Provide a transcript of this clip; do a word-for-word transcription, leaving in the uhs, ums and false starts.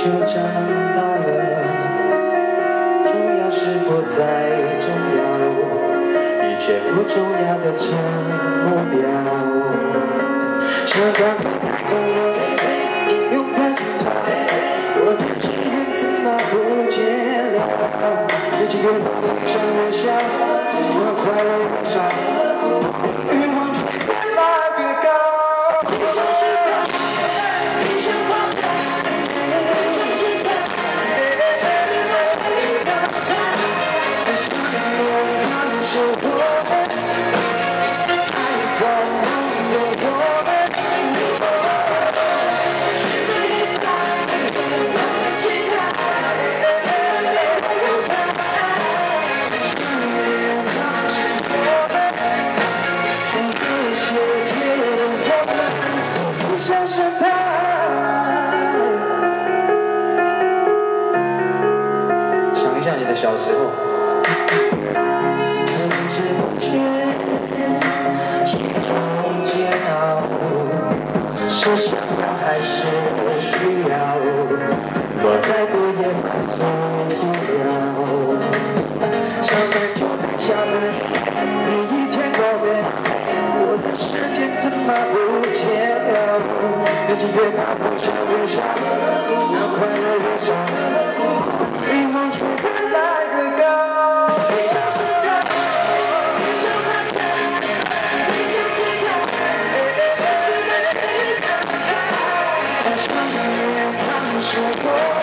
就长大了，重要是不再重要，一切不重要的成目标。想当个人英勇的警察，我的志愿怎么不见了？日积月累，越想越小，我快乐越少，欲望却越来越高。你像是他，你像花朵，你像是他，你像是他，你像我，他是我，爱在梦有我们。你像是他，是你的爱，我的期待。像是他，想一下你的小时候，不知不觉，心中煎熬，是想要还是需要？我再多也满足不了。上班就下班，你一天过遍，我的时间怎么不见了？日积月累，越想越少，让快乐越少，欲望却越来越高。你像是他，你像他，你像是他，像是那谁的他，他想念，他是我。